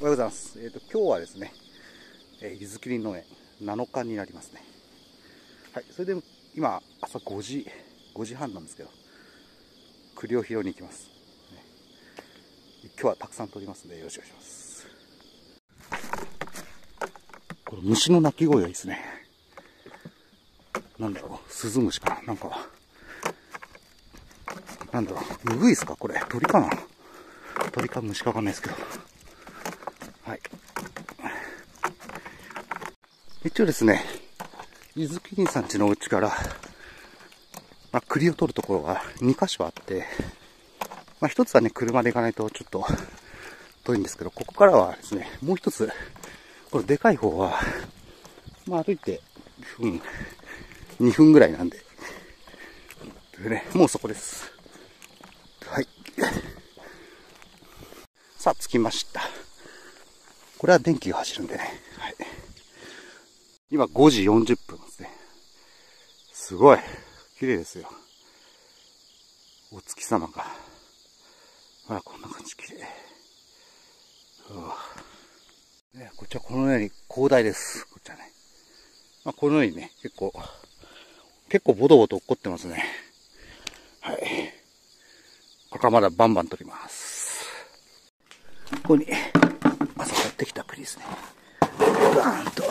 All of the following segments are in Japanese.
おはようございます。今日はですね、柚子切り農園7日になりますね。はい、それで今朝5時半なんですけど、栗を拾いに行きます。今日はたくさん取りますのでよろしくお願いします。これ虫の鳴き声がいいですね。なんだろう、スズムシかな、なんか、なんだろう、ウグイスか、これ鳥かな、鳥か虫かわかんないですけど。はい。一応ですね、柚子切りさん家のお家から、栗を取るところが2カ所あって、一つはね、車で行かないとちょっと遠いんですけど、ここからはですね、もう一つ、これでかい方は、歩いて2分ぐらいなんで、もうそこです。はい。さあ、着きました。これは電気が走るんでね。はい。今5時40分ですね。すごい。綺麗ですよ。お月様が。ほら、こんな感じ綺麗。ね、こっちはこのように広大です。こっちはね。このようにね、結構ボトボト落っこってますね。はい。ここからまだバンバン取ります。ここに、朝買ってきた栗ですね。ガーンと。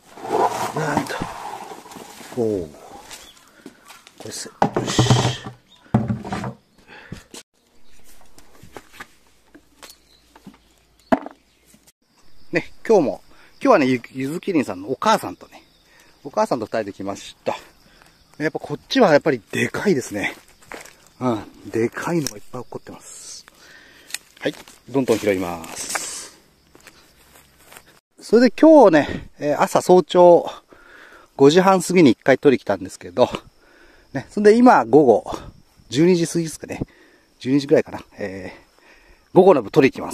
おお。これです。よし。ね、今日はね、柚子切りさんのお母さんと2人で来ました。やっぱこっちはやっぱりでかいですね。でかいのがいっぱい起こってます。はい、どんどん拾います。それで今日ね、朝早朝5時半過ぎに1回取り来たんですけど、ね、それで今午後12時過ぎですかね。12時ぐらいかな。午後の部取り行きます。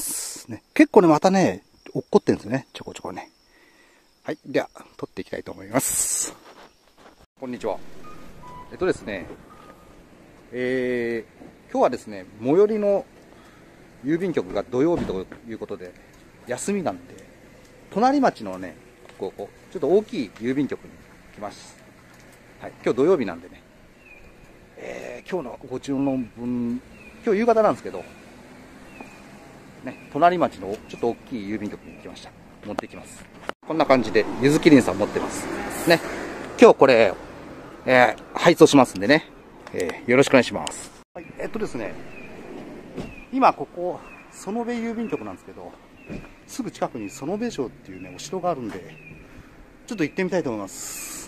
ね、結構ね、またね、落っこってるんですよね。ちょこちょこね。はい。では、取っていきたいと思います。こんにちは。ですね、今日はですね、最寄りの郵便局が土曜日ということで、休みなんで、隣町のね、ちょっと大きい郵便局に来ます。はい。今日土曜日なんでね、今日のご注文分、今日夕方なんですけど、ね、隣町のちょっと大きい郵便局に来ました。持ってきます。こんな感じで、柚子切りさん持ってます。ね。今日これ、配送しますんでね。よろしくお願いします。はい、ですね、今ここ、園部郵便局なんですけど、すぐ近くに園部城っていうね、お城があるんで、ちょっと行ってみたいと思います。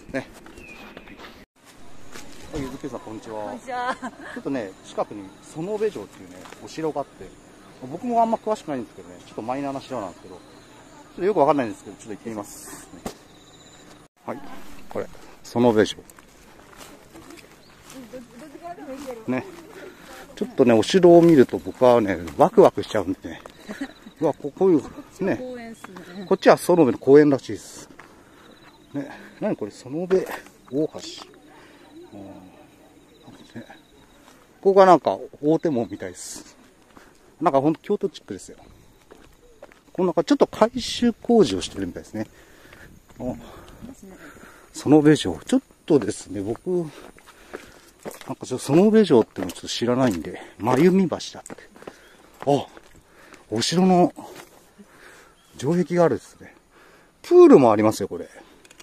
ね。はい、柚子切りさん、こんにちは。 こんにちは。 ちょっとね、近くに園部城っていうね、お城があって、僕もあんま詳しくないんですけどね、ちょっとマイナーな城なんですけど、ちょっとよくわかんないんですけど、ちょっと行ってみます。はい、これ、園部城。ね、ちょっとね、お城を見ると僕はね、ワクワクしちゃうんでね。うわ、こういう、ね、こっちは園部の公園らしいです。ね、何これ、園部大橋。ここがなんか大手門みたいです。なんかほんと京都チックですよ。こんなちょっと改修工事をしてるみたいですね。園部城。ちょっとですね、僕、なんか園部城ってのちょっと知らないんで、真弓橋だって。お城の城壁があるですね。プールもありますよ、これ。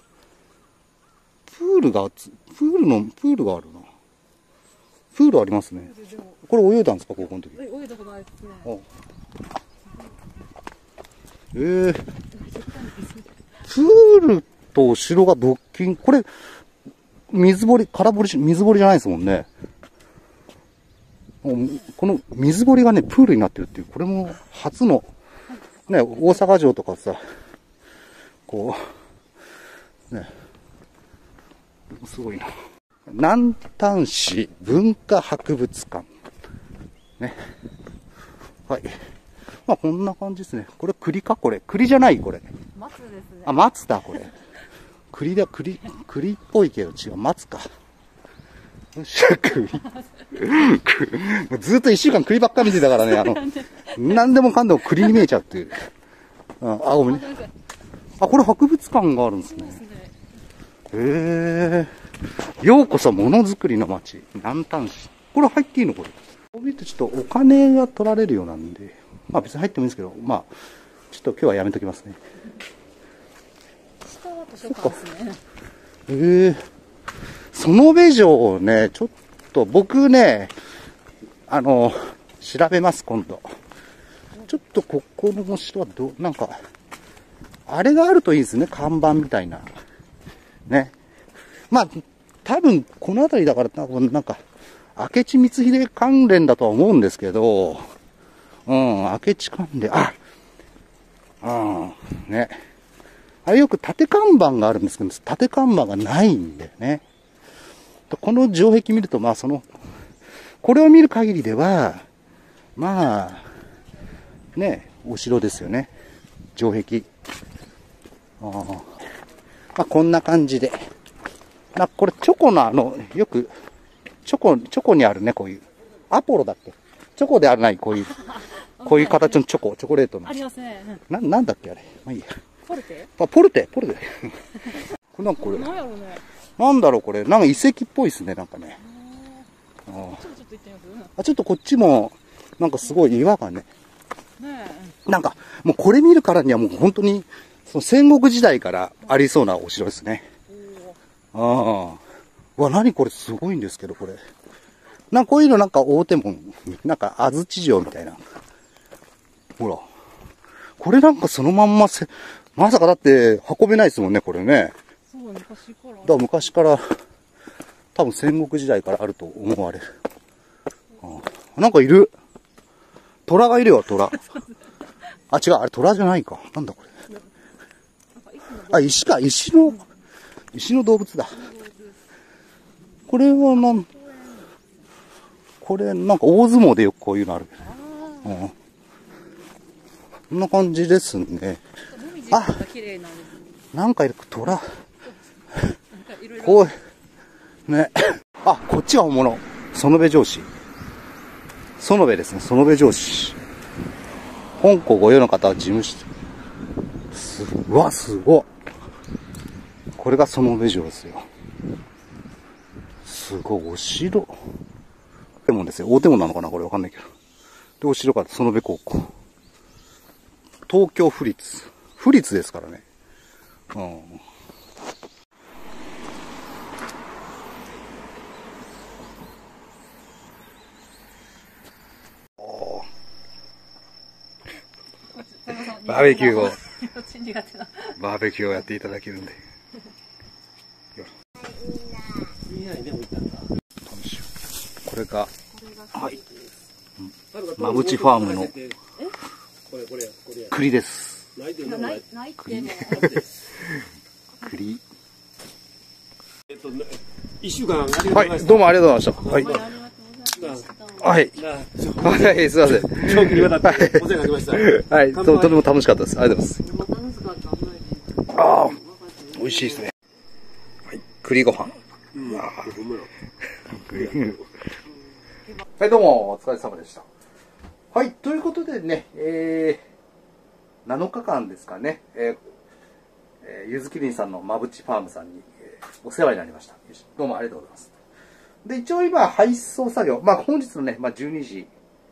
プールがあるな。プールありますね。これ泳いだんですか、高校の時。 泳いだことないですね。 プールとお城がドッキング、これ、水堀じゃないですもんね。この水堀がね、プールになってるっていう、これも初の、ね、大阪城とかさ、こう、ね、すごいな。南丹市文化博物館。ね。はい。こんな感じですね。これ栗かこれ。栗じゃないこれ。 松ですね。 松だ、これ。栗っぽいけど違う。松か。ずっと1週間栗ばっか見てたからね、何でもかんでも栗に見えちゃうっていう。 うん、あ、ごめんね。あ、これ博物館があるんですね。へえ。ようこそものづくりの街、南丹市。これ入っていいのこれ。こう見るとちょっとお金が取られるようなんで、まあ別に入ってもいいんですけど、まあ、ちょっと今日はやめときますね。 下は図書館ですね。 へえ。園部城ね、ちょっと僕ね、調べます、今度。ちょっとここの城はなんか、あれがあるといいですね、看板みたいな。ね。まあ、多分、この辺りだから、なんか、明智光秀関連だとは思うんですけど、うん、明智関連、ね。あれよく縦看板があるんですけど、縦看板がないんだよね。この城壁見ると、まあこれを見る限りでは、まあ、ね、お城ですよね。城壁。まあ、こんな感じで。これ、チョコのよく、チョコにあるね、こういう。アポロだっけ？チョコであるない、こういう形のチョコレートの。 ありますね。 なんだっけ、あれ。まあいいや。 ポルテ？ あ、ポルテ。これなんかこれ。 なんやろうね。 なんだろう、これ。なんか遺跡っぽいですね、なんかね。 ちょっと行ってみます？ ちょっとこっちも、なんかすごい岩がね。 ねなんか、もうこれ見るからにはもう本当に、その戦国時代からありそうなお城ですね。うわ、何これすごいんですけど、これ。こういうのなんか大手門、なんか安土城みたいな。ほら。これなんかそのまんままさかだって運べないですもんね、これね。 そう、昔から。 だから昔から、多分戦国時代からあると思われる。なんかいる。虎がいるよ、虎。違う、あれ虎じゃないか。なんだこれ。石か、石の動物だ。これはこれなんか大相撲でよくこういうのある。こんな感じですね。なんかいる、虎。こう、ね。こっちは本物。園部城址。園部ですね、園部城址。本校御用の方は事務所。うわ、すごい。これが園部城ですよ。すごい、お城。でもですよ、大手門なのかなこれわかんないけど。で、お城から園部高校。東京府立。府立ですからね。バーベキューを、バーベキューをやっていただけるんで。これが、はい。まぶちファームの栗です。栗。 1週間はい、どうもありがとうございました。はい。はい。はい、すいません。 長期にわたってお世話になりました。 はい、とても楽しかったです。ありがとうございます。美味しいですね。はい、栗ご飯。はい、どうも、お疲れ様でした。はい、ということでね、7日間ですかね、ゆずきりんさんのまぶちファームさんに、お世話になりました。どうもありがとうございます。で、一応今、配送作業、本日のね、11時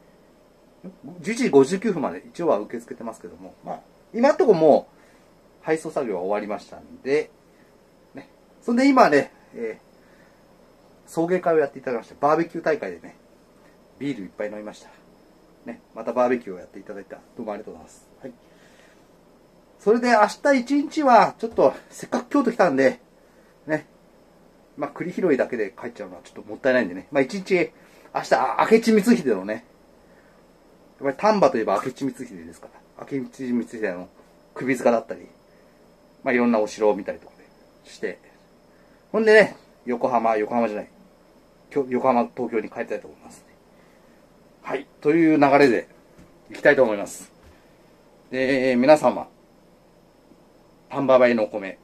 59分まで一応は受け付けてますけども、今のところもう、配送作業は終わりましたんで、ね、それで今ね、送迎会をやっていただきまして、バーベキュー大会でね、ビールいっぱい飲みました。ね、またバーベキューをやっていただいた。どうもありがとうございます。はい。それで明日一日は、ちょっと、せっかく京都来たんで、ね、栗拾いだけで帰っちゃうのはちょっともったいないんでね。一日、明日、明智光秀のね、やっぱり丹波といえば明智光秀ですから、明智光秀の首塚だったり、いろんなお城を見たりとかして、ほんでね、横浜じゃない、横浜、東京に帰りたいと思います、ね。はい。という流れで行きたいと思います。で、皆様、丹波米のお米、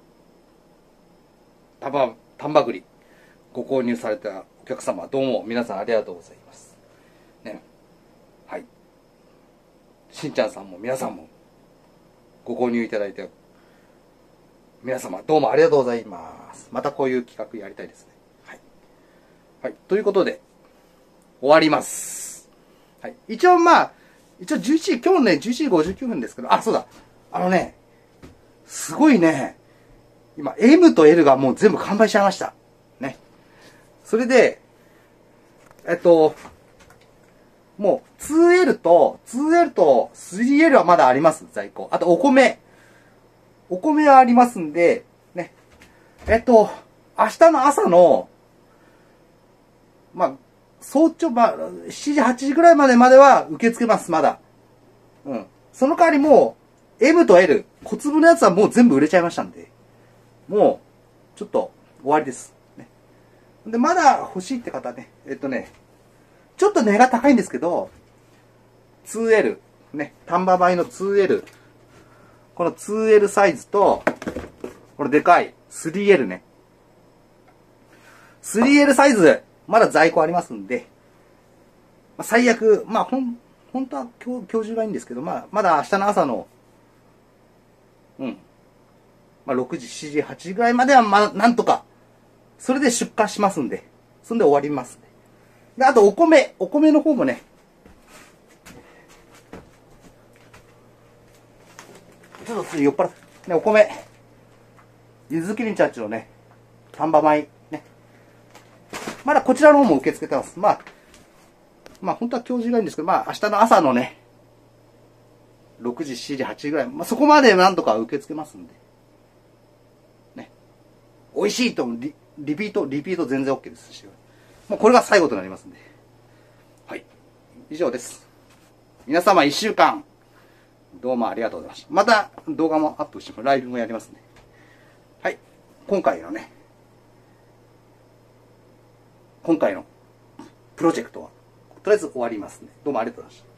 丹波栗、ご購入されたお客様、どうも皆さんありがとうございます。ね。はい。しんちゃんさんも皆さんも、 ご購入いただいて、皆様どうもありがとうございます。またこういう企画やりたいですね。はい。はい。ということで、終わります。はい。一応11時、今日ね、11時59分ですけど、あ、そうだ。すごいね、今、M と L がもう全部完売しちゃいました。ね。それで、もう 2L と 3L はまだあります、在庫。あとお米はありますんで、ね。明日の朝の、早朝、7時、8時ぐらいまでは受け付けます、まだ。うん。その代わりもう、M と L、小粒のやつはもう全部売れちゃいましたんで、もう、ちょっと、終わりです。ね。で、まだ欲しいって方ね、ちょっと値が高いんですけど、2L、ね、丹波米の 2L、この 2L サイズと、これでかい 3L ね。3L サイズ、まだ在庫ありますんで、最悪、本当は今日中がいいんですけど、まだ明日の朝の、6時、7時、8時ぐらいまではなんとか、それで出荷しますんで、そんで終わりますね。で、あとお米の方もね、ちょっと酔っ払って、ね、お米、ゆずきりんちゃんちのね、丹波米、ね。まだこちらの方も受け付けてます。本当は今日中がいいんですけど、明日の朝のね、6時、7時、8時ぐらい、そこまでなんとか受け付けますんで。ね。美味しいとリピート全然 OK ですし。もうこれが最後となりますんで。はい。以上です。皆様1週間、どうもありがとうございました。また動画もアップして、ライブもやりますね。はい。今回のプロジェクトは、とりあえず終わりますね。どうもありがとうございました。